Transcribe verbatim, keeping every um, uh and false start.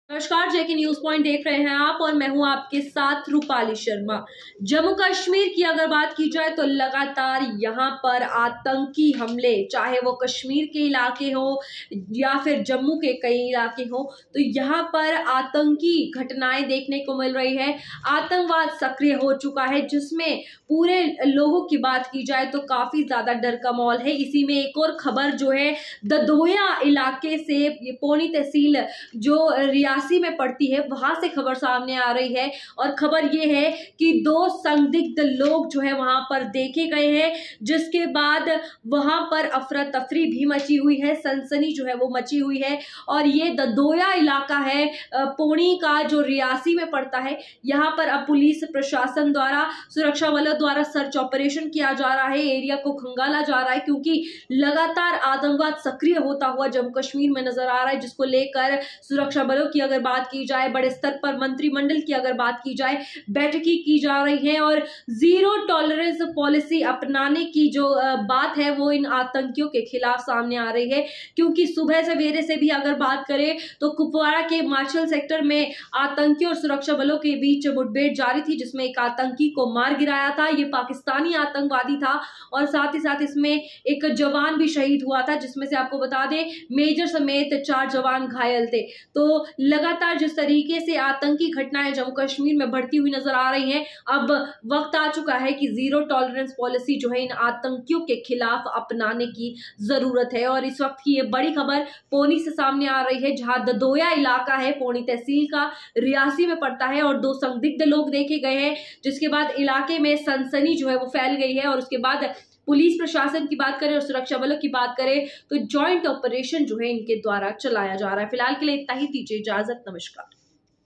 नमस्कार, जेके news point देख रहे हैं आप और मैं हूं आपके साथ रूपाली शर्मा। जम्मू कश्मीर की अगर बात की जाए तो लगातार यहां पर आतंकी हमले, चाहे वो कश्मीर के इलाके हो या फिर जम्मू के कई इलाके हो, तो यहां पर आतंकी घटनाएं देखने को मिल रही है। आतंकवाद सक्रिय हो चुका है, जिसमें पूरे लोगों की बात की जाए तो काफी ज्यादा डर का माहौल है। इसी में एक और खबर जो है ददोया इलाके से, ये पौनी तहसील जो रियासी में पड़ती है, वहां से खबर सामने आ रही है। और खबर ये है कि दो संदिग्ध लोग जो है वहां पर देखे गए हैं, जिसके बाद वहां पर अफरा तफरी भी मची हुई है, सनसनी जो है वो मची हुई है। और ये ददोया इलाका है पौनी का, जो रियासी में पड़ता है। यहाँ पर अब पुलिस प्रशासन द्वारा, सुरक्षा बलों द्वारा सर्च ऑपरेशन किया जा रहा है, एरिया को खंगाला जा रहा है, क्योंकि लगातार आतंकवाद सक्रिय होता हुआ जम्मू कश्मीर में नजर आ रहा है, जिसको लेकर सुरक्षा बलों की अगर बात की जाए, बड़े स्तर पर मंत्रिमंडल की अगर बात की जाए, बैठकें की जा रही हैं और जीरो टॉलरेंस पॉलिसी अपनाने की जो बात है वो इन आतंकियों के खिलाफ सामने आ रही है। क्योंकि सुबह सवेरे से भी अगर बात करें तो कुपवाड़ा के मार्शल सेक्टर में आतंकियों और सुरक्षा बलों के बीच मुठभेड़ जारी थी, जिसमें एक आतंकी को मार गिराया था। ये पाकिस्तानी आतंकवादी था और साथ ही साथ इसमें एक जवान भी शहीद हुआ था, जिसमें से आपको बता दें मेजर समेत चार जवान घायल थे। तो लगातार जिस तरीके से आतंकी घटनाएं जम्मू कश्मीर में बढ़ती हुई नजर आ रही हैं, अब वक्त आ चुका है कि जीरो टॉलरेंस पॉलिसी जो है इन आतंकियों के खिलाफ अपनाने की जरूरत है। और इस वक्त की ये बड़ी खबर पौनी से सामने आ रही है, जहां ददोया इलाका है, पौनी तहसील का, रियासी में पड़ता है, और दो संदिग्ध लोग देखे गए हैं, जिसके बाद इलाके में सनसनी जो है वो फैल गई है। और उसके बाद पुलिस प्रशासन की बात करें और सुरक्षा बलों की बात करें तो जॉइंट ऑपरेशन जो है इनके द्वारा चलाया जा रहा है। फिलहाल के लिए इतना ही, दीजिए इजाजत, नमस्कार।